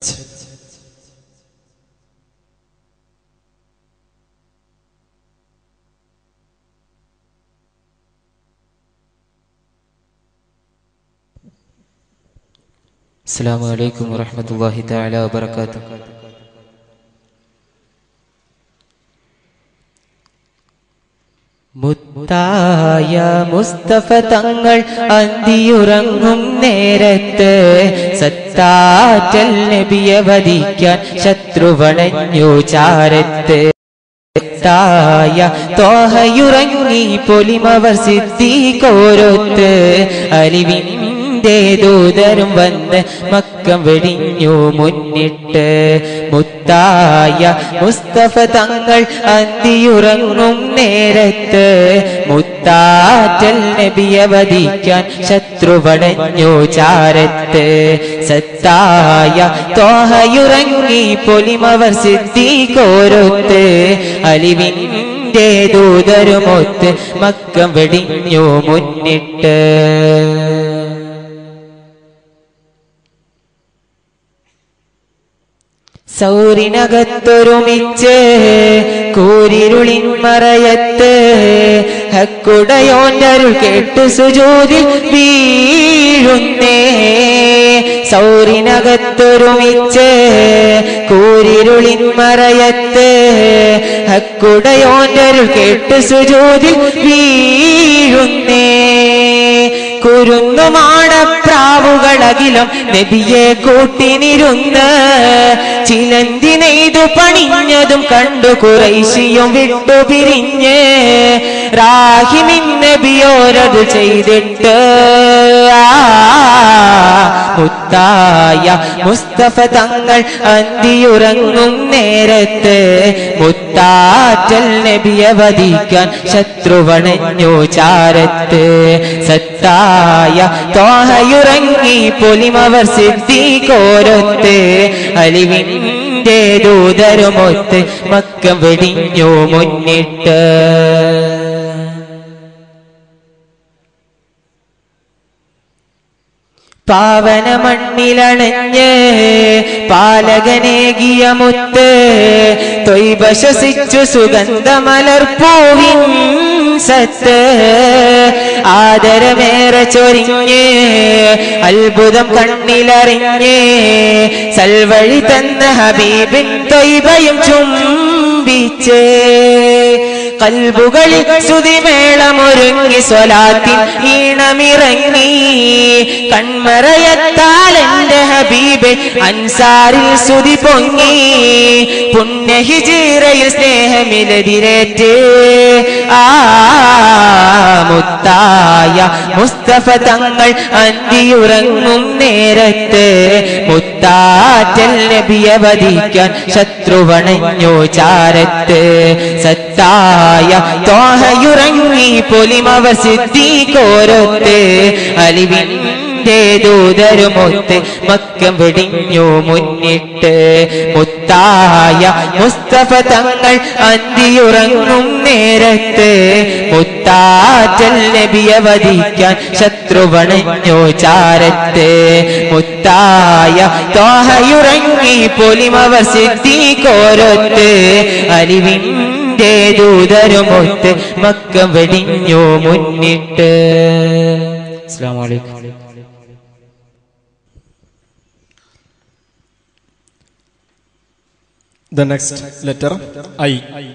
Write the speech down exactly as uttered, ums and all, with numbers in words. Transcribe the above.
السلام عليكم ورحمة الله تعالى وبركاته. മുത്തായ മുസ്തഫ തങ്ങൾ അന്തിയുറങ്ങും നേരത്ത് സത്താറ്റൽ നബിയെ വധിക്കാൻ ശത്രുവണഞ്ഞു ചാരത്ത്. തായ തോഹയുറങ്ങി പൊലിമവർ സിദ്ദീഖോരൊത്ത് അലിവിൻ ദൂതരും വന്ന് മക്കം വെടിഞ്ഞു മുന്നിട്ട്. മുത്തായ മുസ്തഫ തങ്ങൾ അന്തിയുറങ്ങും നേരത്ത് മുത്താറ്റൽ നബിയെ വധിക്കാൻ ശത്രുവണഞ്ഞു ചാരത്ത്. സത്തായ തോഹയുറങ്ങി പൊലിമവർ സിദ്ദീഖോരൊത്ത് അലിവിൻ ദൂതരുമൊത്ത് മക്കം വെടിഞ്ഞു മുന്നിട്ട്. സൗരിനകത്തൊരുമിച്ച് കൂരിരുളിൻ മറയത്ത് ഹക്കുടയോന്നരുൾ കേട്ടു സുജൂദിൽ വീഴുന്നേ. സൗരിനകത്തൊരുമിച്ച് കൂരിരുളിൻ മറയത്ത് ഹക്കുടയോന്നരുൾ കേട്ടു സുജൂദിൽ വീഴുന്നേ. കുരുന്നുമാണപ്രാവുകളകിലും നബിയെ കൂട്ടിനിരുന്ന് ചിലന്തിനെയ്തു പണിഞ്ഞതും കണ്ടു ഖുറൈശിയും വിട്ടു പിരിഞ്ഞ് റാഹിമിൻ നബിയോരത് ചെയ്തിട്ട്. മുത്തായ മുസ്തഫ തങ്ങൾ അന്തിയുറങ്ങും നേരത്ത് മുത്താറ്റൽ നബിയെ വധിക്കാൻ ശത്രുവണഞ്ഞു ചാരത്ത്. സത്തായ തോഹയുറങ്ങി പൊലിമവർ സിദ്ദീഖോരൊത്ത് അലിവിൻ ദൂതരുമൊത്ത് മക്കം വെടിഞ്ഞു മുന്നിട്ട്. പാവന മണ്ണിലണഞ്ഞ് പാലകനേകിയ മുത്ത് തൊയ്ബ ശ്വസിച്ചു സുഗന്ധമലർപ്പൂവിൻ സത്ത് ആദരമേറെ ചൊരിഞ്ഞ് അത്ഭുതം കണ്ണിലറിഞ്ഞ് സൽവഴി തന്ന ഹബീബിൻ തൊയ്ബയും ചുംബിച്ച് കൽബുകളിൽ സ്തുതിമേളമൊരുങ്ങി സ്വലാത്തിൻ ഈണമിറങ്ങി കൺമറയത്താൽ എന്റെ ഹബീബെ അൻസാരിൽ സ്തുതി പൊങ്ങി പുണ്യ ഹിജ്റയിൽ സ്നേഹമിലെതിരേറ്റ്. ആ മുത്തായ മുസ്തഫ തങ്ങൾ അന്തിയുറങ്ങും നേരത്ത് മുത്താറ്റൽ നബിയെ വധിക്കാൻ ശത്രുവണഞ്ഞു ചാരത്ത്. സത്തായ തോഹയുറങ്ങി പൊലിമവർ സിദ്ദീഖോരൊത്ത് അലിവിൻ ദൂതരുമൊത്ത് മക്കം വെടിഞ്ഞു മുന്നിട്ട്. മുത്തായ മുസ്തഫ തങ്ങൾ അന്തിയുറങ്ങും നേരത്ത് മുത്താറ്റൽ നബിയെ വധിക്കാൻ ശത്രുവണഞ്ഞു ചാരത്ത്. മുത്തായ തോഹയുറങ്ങി പൊലിമവർ സിദ്ദീഖോരൊത്ത് അലിവിൻ ദൂതരുമൊത്ത് മക്കം വെടിഞ്ഞു മുന്നിട്ട്. അസ്സലാമു അലൈക്കും. The next letter I.